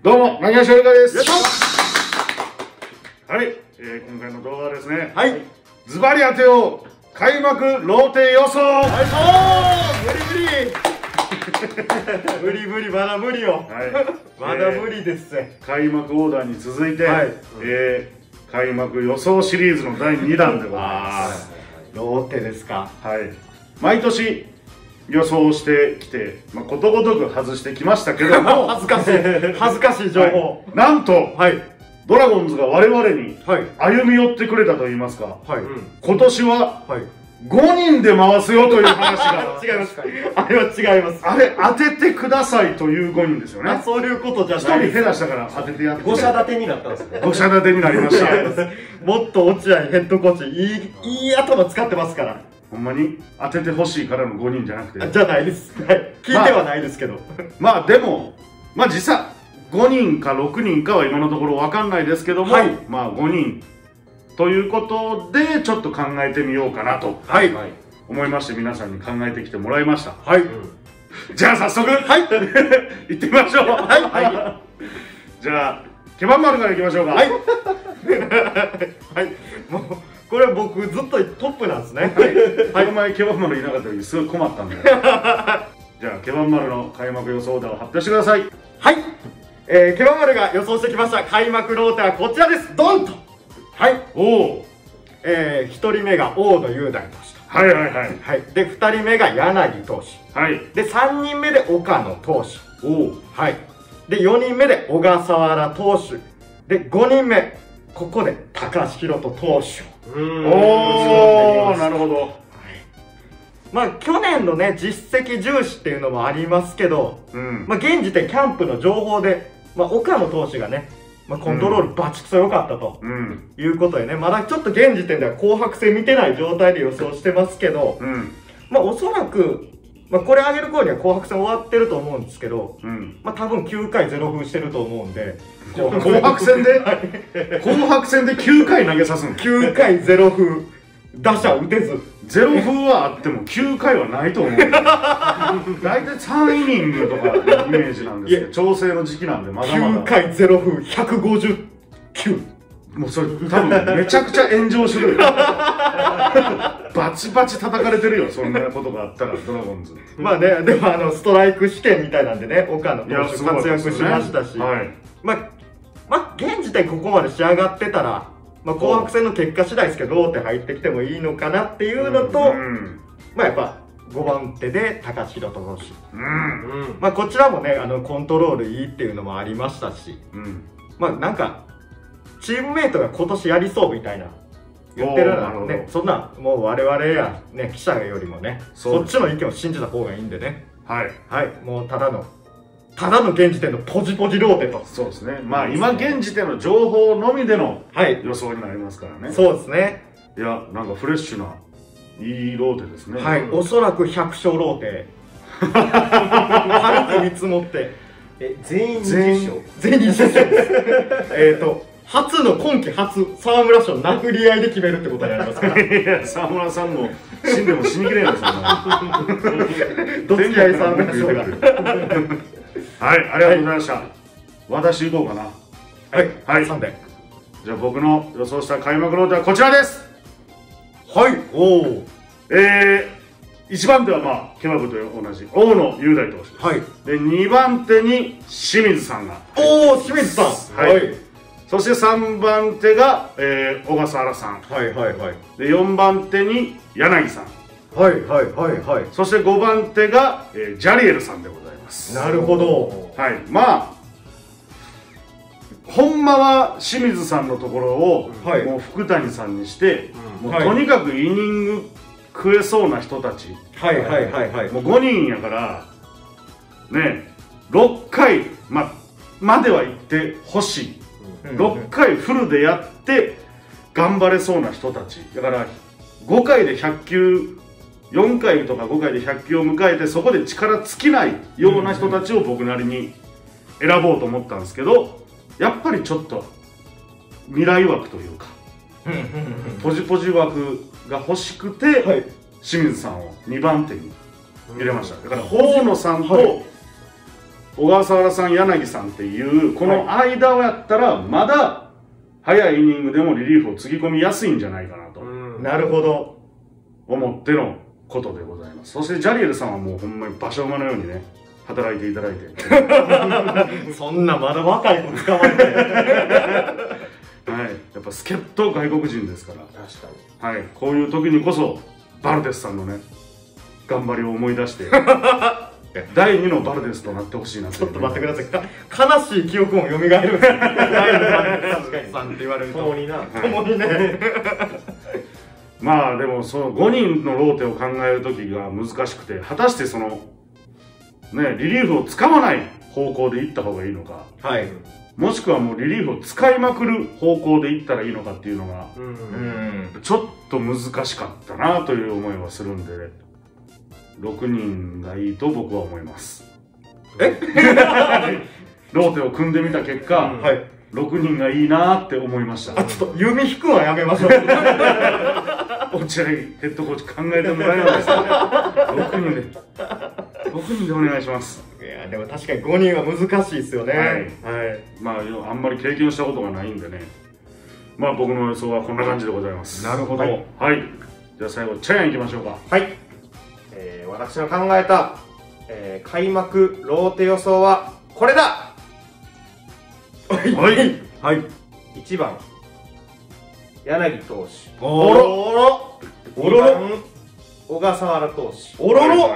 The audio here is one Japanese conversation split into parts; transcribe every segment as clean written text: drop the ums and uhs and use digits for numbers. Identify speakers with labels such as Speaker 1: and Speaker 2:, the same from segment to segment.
Speaker 1: どうも、なぎやしおりかです。はい、今回の動画はですね、はい、ズバリ当てよう開幕ローテ予想。
Speaker 2: 無理無理まだ無理よ。まだ無理です。
Speaker 1: 開幕オーダーに続いて、開幕予想シリーズの第2弾でございます。
Speaker 2: ローテですか。
Speaker 1: はい。毎年予想してきて、ことごとく外してきましたけども
Speaker 2: 恥ずかしい情報。
Speaker 1: なんと、ドラゴンズが我々に歩み寄ってくれたと言いますか、今年は5人で回すよという話が
Speaker 2: 違います。あれは違います。
Speaker 1: あれ当ててくださいという5人ですよね。
Speaker 2: そういうことじゃない。
Speaker 1: 1人下手したから当ててやって。
Speaker 3: 5社立てになったんですね。
Speaker 1: 5社立てになりました。
Speaker 2: もっと落合ヘッドコーチいい頭使ってますから。
Speaker 1: ほんまに当ててほしいからの5人じゃなくて。
Speaker 2: じゃないです。聞いてはないですけど。
Speaker 1: でも実際5人か6人かは今のところ分かんないですけども、5人ということでちょっと考えてみようかなと思いまして、皆さんに考えてきてもらいました。じゃあ早速行ってみましょう。じゃあケバン丸からいきましょうか。
Speaker 2: もうこれ僕ずっとトップなんですね。
Speaker 1: この前ケバン丸いなかった時すごい困ったんで。じゃあケバン丸の開幕予想オーダーを発表してください。
Speaker 2: はい、ケバン丸が予想してきました開幕ローテはこちらです。ドンと。1人目が大野雄大投手。で2人目が柳投手。で3人目で岡野投手。で4人目で小笠原投手。で5人目ここで高橋宏斗投手。
Speaker 1: なるほど。
Speaker 2: 去年のね実績重視っていうのもありますけど、現時点キャンプの情報で、岡野投手がねコントロールバチクソ良かったということでね、まだちょっと現時点では紅白戦見てない状態で予想してますけど、おそらく、これ上げる頃には紅白戦終わってると思うんですけど、多分9回0封してると思うんで、
Speaker 1: 紅白戦で9回投げさすの。
Speaker 2: 9回0封打者打てず
Speaker 1: ゼロ封はあっても9回はないと思う。大体3イニングとかのイメージなんですけど、調整の時期なんでまだまだ
Speaker 2: 9回0封150球。
Speaker 1: もうそれ多分めちゃくちゃ炎上するよ。バチバチ叩かれてるよ、そんなことがあったらドラゴンズ。
Speaker 2: でもストライク試験みたいなんでね、岡野投手活躍しましたし、現時点ここまで仕上がってたら紅白戦の結果次第ですけどローテ入ってきてもいいのかなっていうのと、やっぱ5番手で高橋宏斗投手、こちらもねコントロールいいっていうのもありましたし、なんかチームメイトが今年やりそうみたいな言ってるのでね、そんなもう我々やね記者よりもねそっちの意見を信じた方がいいんでね、もうただの現時点のポジポジローテと。
Speaker 1: そうですね。今現時点の情報のみでの予想になりますからね。
Speaker 2: そうですね。
Speaker 1: いや、なんかフレッシュないいローテですね。
Speaker 2: おそらく100勝ローテ。軽く見積もって。
Speaker 3: 全員20勝。
Speaker 2: 全員20勝です。今季初沢村賞殴り合いで決めるってことになりますから。
Speaker 1: いや、沢村さんも死んでも死にきれないですよ。
Speaker 2: どつき合い沢村賞が。
Speaker 1: ありがとうございました。私行こうかな。
Speaker 2: 3で。
Speaker 1: じゃあ僕の予想した開幕ローテはこちらです。1番手はケバブと同じ大野雄大投手です。で2番手に清水さんが。
Speaker 2: 清水さん。
Speaker 1: そして3番手が小笠原さん。で4番手に柳さん。そして5番手がジャリエルさんでございます。
Speaker 2: なるほど。
Speaker 1: ほんまは清水さんのところをもう福谷さんにして、もうとにかくイニング食えそうな人たち、もう5人やからね、6回までは行ってほしい。6回フルでやって頑張れそうな人たちだから、5回で100球4回とか5回で100球を迎えて、そこで力尽きないような人たちを僕なりに選ぼうと思ったんですけど、やっぱりちょっと未来枠というかポジポジ枠が欲しくて、清水さんを2番手に入れました。だから大野さんと小笠原さん、柳さんっていうこの間をやったらまだ早いイニングでもリリーフをつぎ込みやすいんじゃないかなと
Speaker 2: なるほど
Speaker 1: 思ってのことでございます。そしてジャリエルさんはもうほんまに馬車馬のようにね働いていただいて
Speaker 2: そんなまだ若い子捕まえて
Speaker 1: はい、やっぱ助っ人外国人ですから
Speaker 3: 確か
Speaker 1: に、はい、こういう時にこそバルデスさんのね頑張りを思い出して第2のバルデスとなってほしいな
Speaker 2: ちょっと待ってください悲しい記憶も蘇るんですよ第2のバルデスさんって言われると
Speaker 3: 共にな
Speaker 2: 共にね
Speaker 1: まあでもその5人のローテを考える時が難しくて果たしてそのねリリーフを使わない方向でいった方がいいのか、
Speaker 2: はい、
Speaker 1: もしくはもうリリーフを使いまくる方向でいったらいいのかっていうのがちょっと難しかったなという思いはするんで6人がいいと僕は思います。ローテを組んでみた結果、はい、6人がいいなって思いました。
Speaker 2: ちょっと弓引くのはやめましょう。
Speaker 1: 落合ヘッドコーチ考えてもらえないですかね。6人でお願いします。
Speaker 2: いやでも確かに5人は難しいですよね。はい、
Speaker 1: はい、まああんまり経験したことがないんでね、まあ僕の予想はこんな感じでございます。
Speaker 2: なるほど。
Speaker 1: はい、はい、じゃあ最後チャイアンいきましょうか。
Speaker 3: はい、私の考えた、開幕ローテ予想はこれだ。
Speaker 1: はいはいはい。
Speaker 3: 1番柳投手、
Speaker 2: おろ
Speaker 3: 2番小笠原投手、
Speaker 2: おろろ、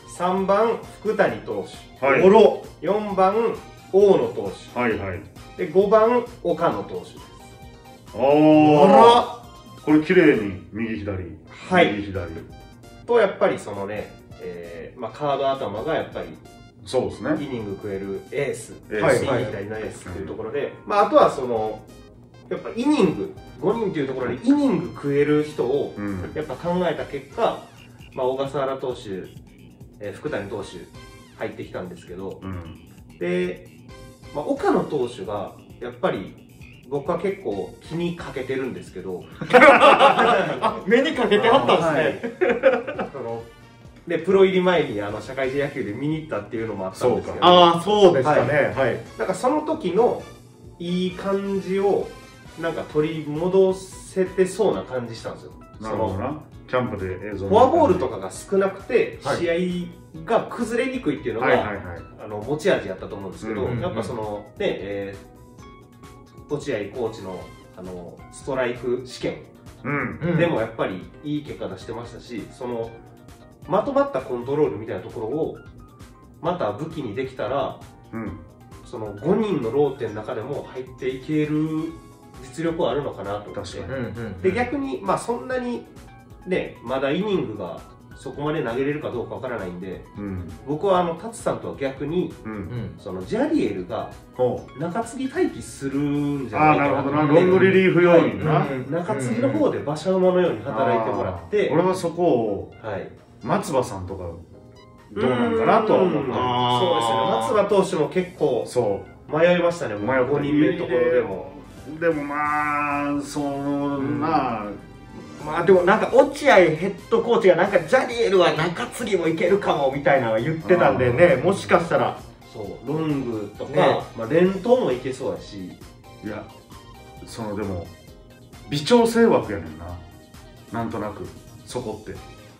Speaker 3: 3番福谷投手、
Speaker 2: おろ、
Speaker 3: 4番大野投手、
Speaker 1: はいはい、
Speaker 3: で5番岡野投手です。
Speaker 1: あら、これ綺麗に右左、
Speaker 3: はい、
Speaker 1: 右左
Speaker 3: とやっぱりそのね、まあカード頭がやっぱり
Speaker 1: そうですね、
Speaker 3: イニング食えるエース、
Speaker 2: はい
Speaker 3: 右左のエースというところで、まああとはそのやっぱイニング5人というところでイニング食える人をやっぱ考えた結果、まあ小笠原投手、福谷投手入ってきたんですけど、で、まあ、岡野投手がやっぱり僕は結構気にかけてるんですけど
Speaker 2: あ、目にかけてあったんですね。
Speaker 3: でプロ入り前に社会人野球で見に行ったっていうのもあったんですけど、
Speaker 2: ああそうでしたね、はい、
Speaker 3: なんかその時のいい感じをなんか取り戻せてそうな感じしたんですよ。
Speaker 1: なるほどな。キャンプで映像
Speaker 3: フォアボールとかが少なくて試合が崩れにくいっていうのが持ち味やったと思うんですけど、やっぱそのね、落合コーチのストライク試験でもやっぱりいい結果出してましたし、そのまとまったコントロールみたいなところをまた武器にできたら、その5人のローテの中でも入っていける実力はあるのかなと思って、で逆にまあそんなにねまだイニングがそこまで投げれるかどうかわからないんで、僕は達さんとは逆に、そのジャリエルが中継ぎ待機するんじゃないかなと。
Speaker 1: なるほどな、ロングリリーフ用にな、
Speaker 3: 中継ぎの方で馬車馬のように働いてもらって、
Speaker 1: 俺はそこを松葉さんとかどうなんかなとは思って。
Speaker 3: そうですね、松葉投手も結構迷いましたね、5人目のところでも。
Speaker 1: でもまあそうな、
Speaker 2: まあでもなんか落合ヘッドコーチがなんかジャリエルは中継ぎもいけるかもみたいなの言ってたんでね、もしかしたら
Speaker 3: そうロングとか、まあ連投もいけそうやし、
Speaker 1: いやそのでも微調整枠やねんな、なんとなくそこって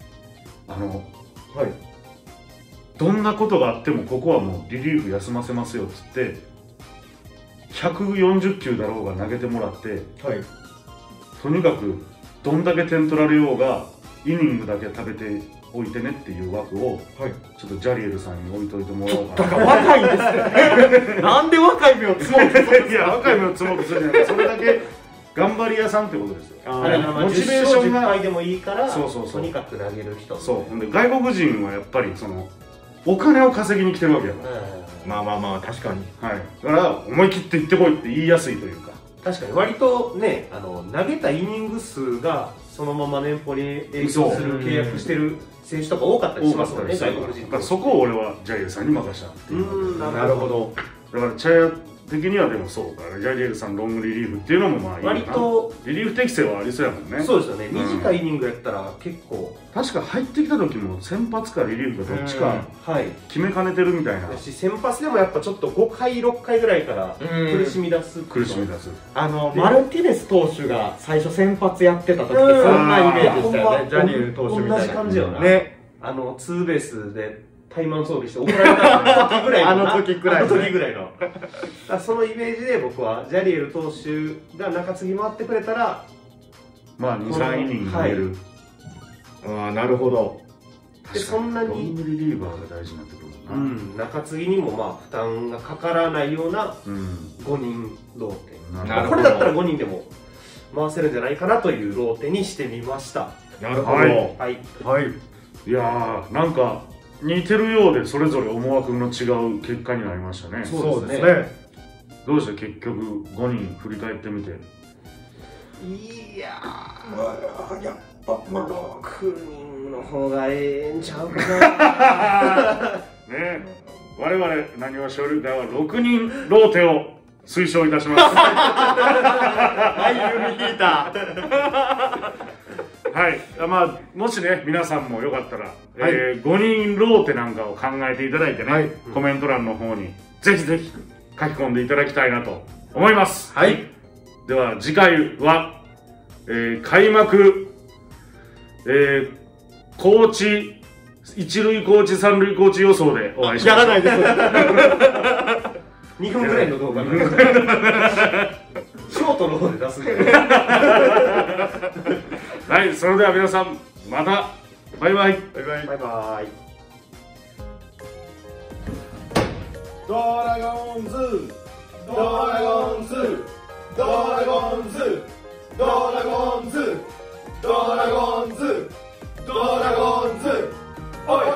Speaker 1: どんなことがあってもここはもうリリーフ休ませますよっつって140球だろうが投げてもらって、とにかくどんだけ点取られようがイニングだけ食べておいてねっていう枠を、ちょっとジャリエルさんに置いといてもらおうかな。
Speaker 2: だから若いんですね。なんで若い目を積もうとするんですか。
Speaker 1: いや若い目を積もうとするんじゃなくて、それだけ頑張り屋さんってことですよ。
Speaker 3: モチベーションが10敗でもいいからとにかく投げる人。
Speaker 1: そうで外国人はやっぱりそのお金を稼ぎに来てるわけやから。
Speaker 2: まあまあまあ確かに。
Speaker 1: はい。だから思い切って行ってこいって言いやすいというか。
Speaker 3: 確かに割とね投げたイニング数がそのまま年俸に影響する契約してる選手とか多かったりしますもんね、外国人。
Speaker 1: だからそこを俺はジャイアンさんに任せたっていう。
Speaker 2: なるほど。
Speaker 1: だからチャ的にはでもそうか、ジャリエルさんロングリリーフっていうのもまあいいな。
Speaker 3: 割と
Speaker 1: リリーフ適性はありそうやもんね。
Speaker 3: そうですよね、短いイニングやったら結構
Speaker 1: 確か入ってきた時も先発かリリーフかどっちか決めかねてるみたいな。
Speaker 3: 先発でもやっぱちょっと5回6回ぐらいから苦しみ出す。
Speaker 1: 苦しみ出す。
Speaker 2: マルティネス投手が最初先発やってた時ってそんなイメージでしたよね、ジャリエル投手みたいな。
Speaker 3: 同じ感じよなね。ツーベースでタイマン装備して怒られた時ぐらいの
Speaker 2: あの時ぐらい
Speaker 3: のそのイメージで僕はジャリエル投手が中継ぎ回ってくれたら
Speaker 1: まあ23イニング投げる。
Speaker 2: ああなるほど。
Speaker 3: でそんなに
Speaker 1: ロングリリーバーが大事になってくるもん
Speaker 3: な。中継ぎにもまあ負担がかからないような5人ローテ、これだったら5人でも回せるんじゃないかなというローテにしてみました。
Speaker 2: なるほど。
Speaker 3: はい、
Speaker 1: いやーなんか似てるようでそれぞれ思惑の違う結果になりましたね。
Speaker 2: そうですね。
Speaker 1: どうして結局5人振り返ってみて。
Speaker 3: いやーやっぱ6人の方がええんちゃうかな
Speaker 1: ね。我々なにわ少量会は6人ローテを推奨いたします。
Speaker 2: はい、指引いた。
Speaker 1: はい、まあもしね皆さんもよかったら、5人ローテなんかを考えていただいてね、コメント欄の方にぜひぜひ書き込んでいただきたいなと思います。はい。では次回は、開幕、コーチ一塁コーチ三塁コーチ予想でお会いしましょう。
Speaker 2: やらないです。
Speaker 3: 2分ぐらいの動画ショートの方で出すんで
Speaker 1: はい、それでは皆さんまたバイバイ
Speaker 3: バイバイバイバイ。
Speaker 4: ドラゴンズドラゴンズドラゴンズドラゴンズドラゴンズドラゴンズおい